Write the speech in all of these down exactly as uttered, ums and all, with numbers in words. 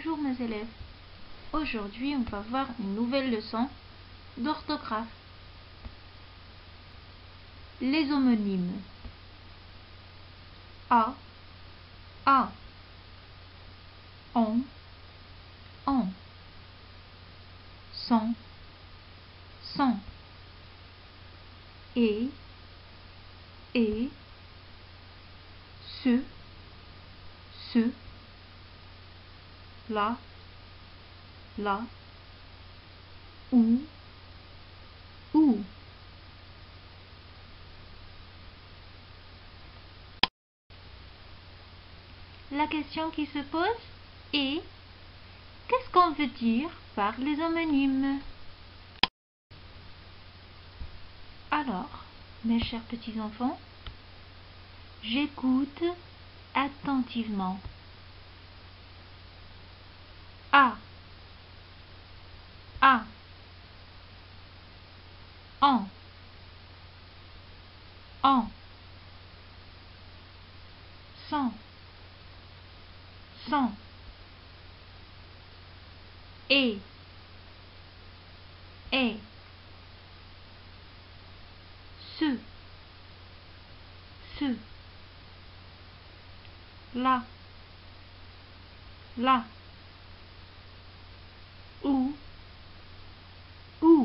Bonjour mes élèves. Aujourd'hui, on va voir une nouvelle leçon d'orthographe. Les homonymes. A, a. On, on. Son, son. Et, et. Ce, ce. La, la. Ou, ou. La question qui se pose est: qu'est-ce qu'on veut dire par les homonymes? Alors, mes chers petits enfants, j'écoute attentivement. A, a. En, en. Sans, sans. Et, et. Ce, ce. Là, là. Où, où.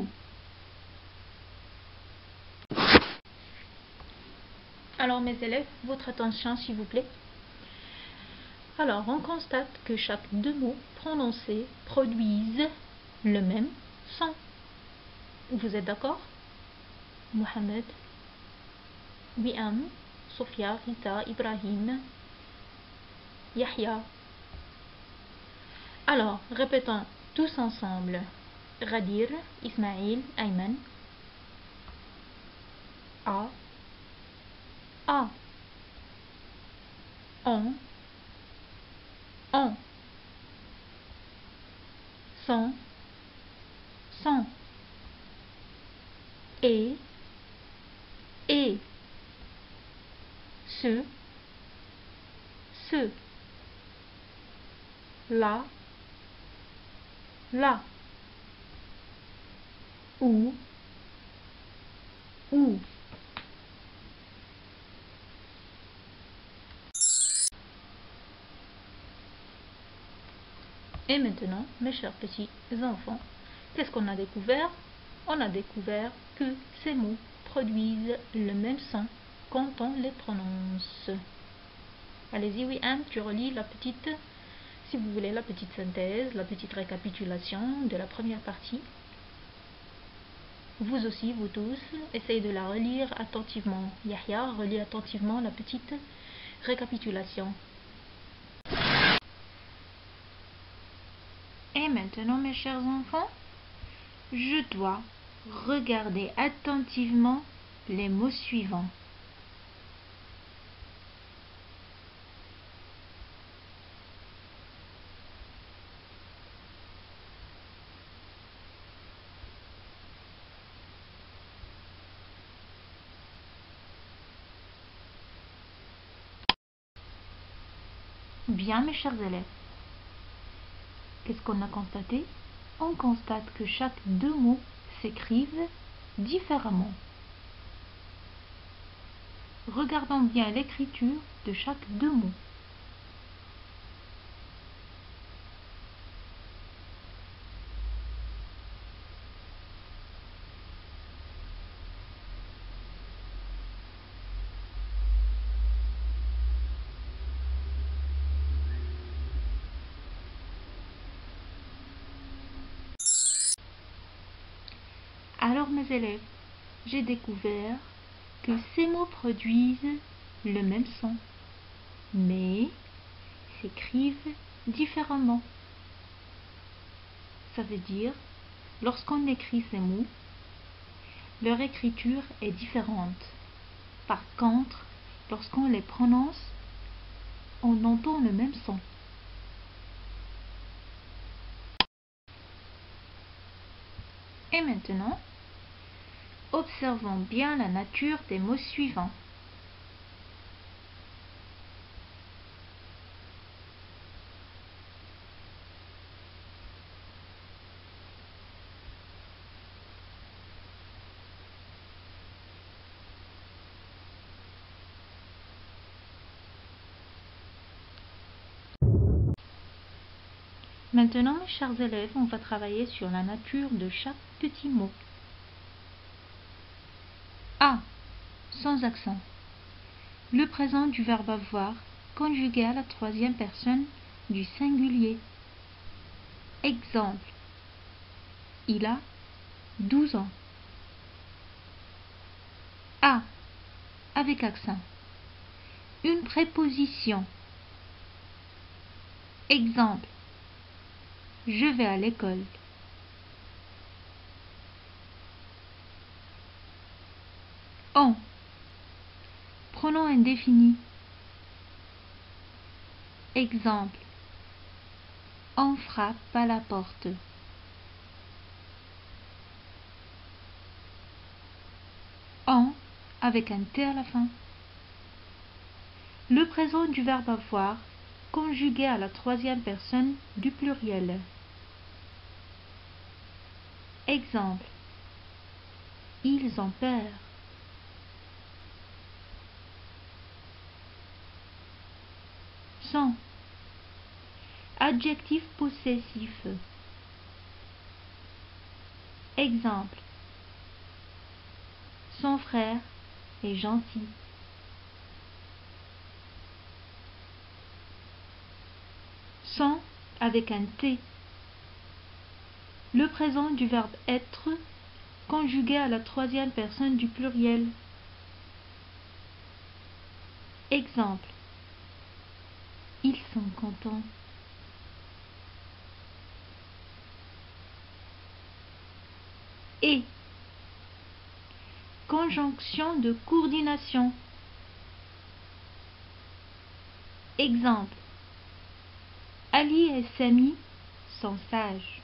Alors mes élèves, votre attention s'il vous plaît. Alors on constate que chaque deux mots prononcés produisent le même son. Vous êtes d'accord? Mohamed, Wiam, Sofia, Rita, Ibrahim, Yahya. Alors répétons tous ensemble. Ghadir, Ismaïl, Ayman. A, a. On, on. Son, son. Et, et. Ce, ce. Là, là. Où, où. Et maintenant, mes chers petits enfants, qu'est-ce qu'on a découvert? On a découvert que ces mots produisent le même son quand on les prononce. Allez-y, oui, Anne, tu relis la petite, si vous voulez, la petite synthèse, la petite récapitulation de la première partie. Vous aussi, vous tous, essayez de la relire attentivement. Yahya, relis attentivement la petite récapitulation. Et maintenant, mes chers enfants, je dois regarder attentivement les mots suivants. Bien, mes chers élèves. Qu'est-ce qu'on a constaté? On constate que chaque deux mots s'écrivent différemment. Regardons bien l'écriture de chaque deux mots. Alors mes élèves, j'ai découvert que ces mots produisent le même son, mais s'écrivent différemment. Ça veut dire, lorsqu'on écrit ces mots, leur écriture est différente. Par contre, lorsqu'on les prononce, on entend le même son. Et maintenant, observons bien la nature des mots suivants. Maintenant, mes chers élèves, on va travailler sur la nature de chaque petit mot. A. Sans accent. Le présent du verbe avoir conjugué à la troisième personne du singulier. Exemple. Il a douze ans. A. Avec accent. Une préposition. Exemple. Je vais à l'école. On. Pronom indéfini. Exemple. On frappe à la porte. On avec un T à la fin. Le présent du verbe avoir conjugué à la troisième personne du pluriel. Exemple. Ils ont peur. Sont. Adjectif possessif. Exemple. Son frère est gentil. Sont avec un T. Le présent du verbe être conjugué à la troisième personne du pluriel. Exemple. Ils sont contents. Et. Conjonction de coordination. Exemple. Ali et Samy sont sages.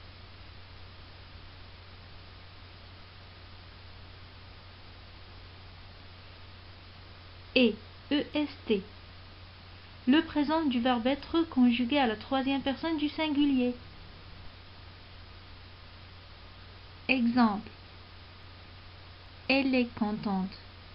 Et, E S T. Le présent du verbe être conjugué à la troisième personne du singulier. Exemple. Elle est contente.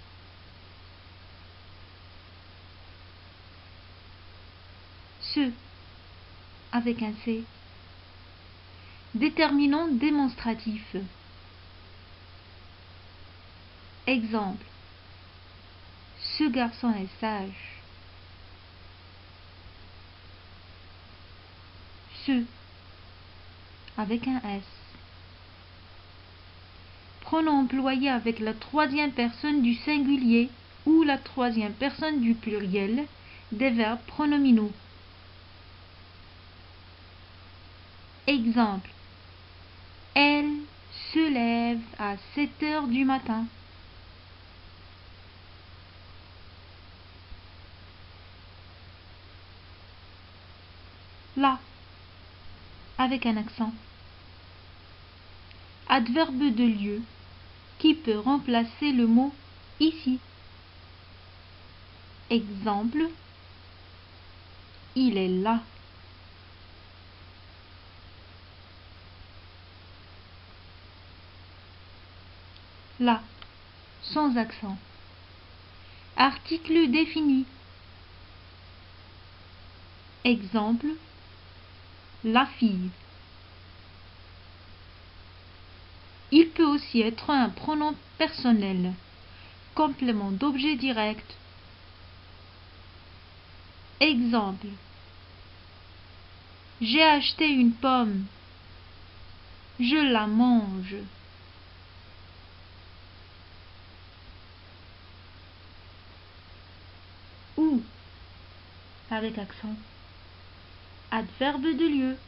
Ce, avec un C. Déterminant démonstratif. Exemple. Ce garçon est sage. Ce, avec un S. Pronom employé avec la troisième personne du singulier ou la troisième personne du pluriel des verbes pronominaux. Exemple. Elle se lève à sept heures du matin. Là, avec un accent. Adverbe de lieu qui peut remplacer le mot ici. Exemple. Il est là. Là, sans accent. Article défini. Exemple. La fille. Il peut aussi être un pronom personnel, complément d'objet direct. Exemple. J'ai acheté une pomme. Je la mange. Où, avec accent. Adverbe de lieu.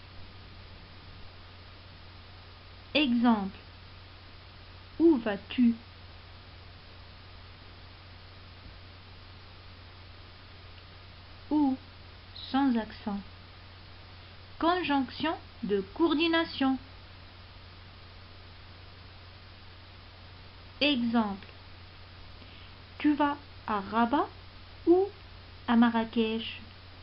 Exemple. Où vas-tu? Où, sans accent. Conjonction de coordination. Exemple. Tu vas à Rabat ou à Marrakech?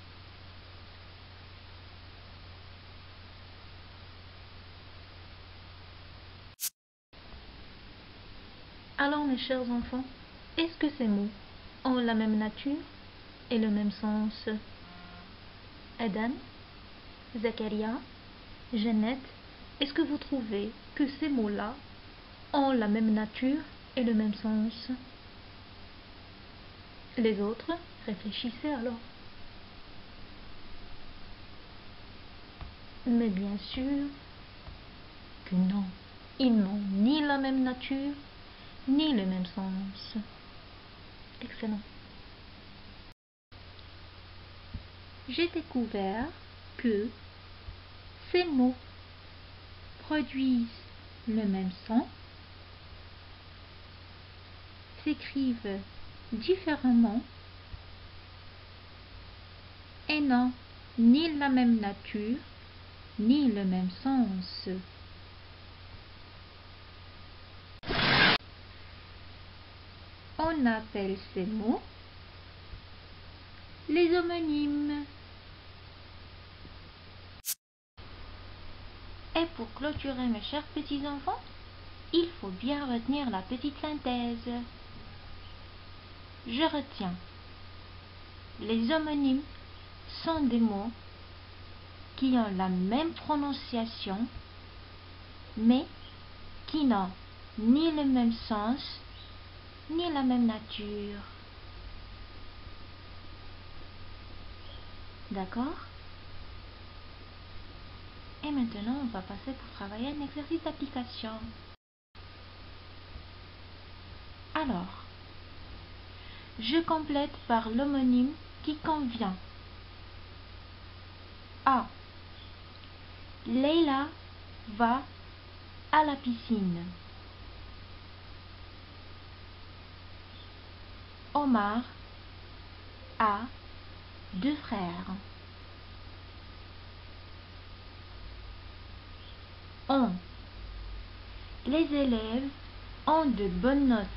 Alors mes chers enfants, est-ce que ces mots ont la même nature et le même sens? Adam, Zakaria, Jeannette, est-ce que vous trouvez que ces mots-là ont la même nature et le même sens? Les autres, réfléchissez alors. Mais bien sûr que non, ils n'ont ni la même nature, ni le même sens. Excellent. J'ai découvert que ces mots produisent le même son, s'écrivent différemment et n'ont ni la même nature, ni le même sens. On appelle ces mots les homonymes. Et pour clôturer, mes chers petits-enfants, il faut bien retenir la petite synthèse. Je retiens. Les homonymes sont des mots qui ont la même prononciation, mais qui n'ont ni le même sens, ni la même nature. D'accord? Et maintenant, on va passer pour travailler un exercice d'application. Alors, je complète par l'homonyme qui convient. A. Leila va à la piscine. Omar a deux frères. On. Les élèves ont de bonnes notes.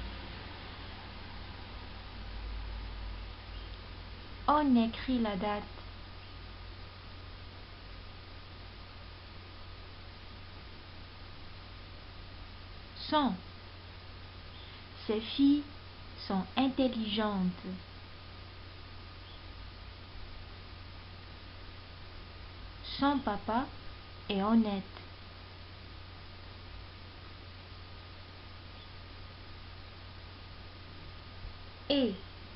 On écrit la date. Sont. Ces filles sont intelligentes. Son papa est honnête. Et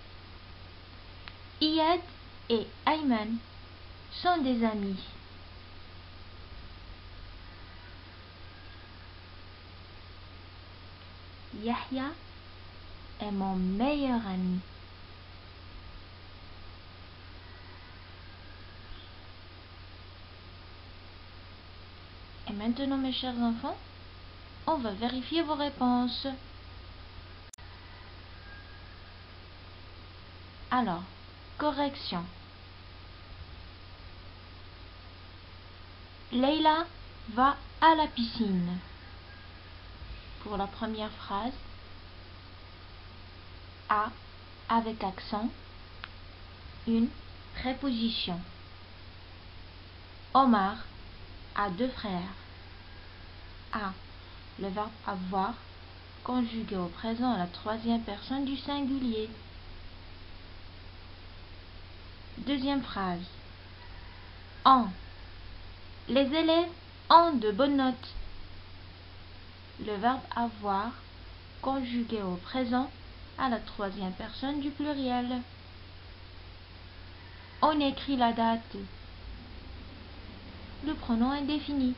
Iyad et Ayman sont des amis. Yahya est mon meilleur ami. Et maintenant, mes chers enfants, on va vérifier vos réponses. Alors, correction. Leila va à la piscine. Pour la première phrase, A avec accent, une préposition. Omar a deux frères. A, le verbe avoir, conjugué au présent à la troisième personne du singulier. Deuxième phrase. En. Les élèves ont de bonnes notes. Le verbe avoir, conjugué au présent à la troisième personne du pluriel. On écrit la date. Le pronom indéfini.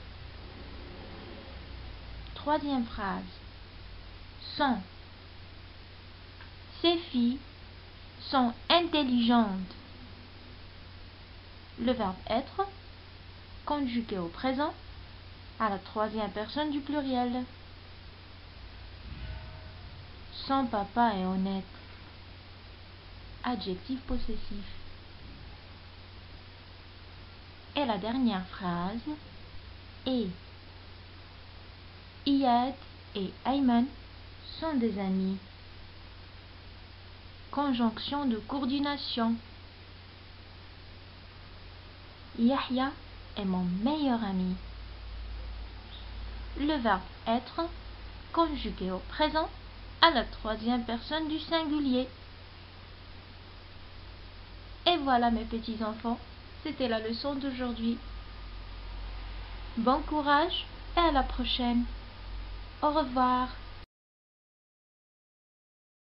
Troisième phrase. Sont. Ces filles sont intelligentes. Le verbe être, conjugué au présent à la troisième personne du pluriel. Son papa est honnête. Adjectif possessif. Et la dernière phrase. Et Iyad et Ayman sont des amis. Conjonction de coordination. Yahya est mon meilleur ami. Le verbe être, conjugué au présent à la troisième personne du singulier. Et voilà mes petits enfants, c'était la leçon d'aujourd'hui. Bon courage et à la prochaine. Au revoir.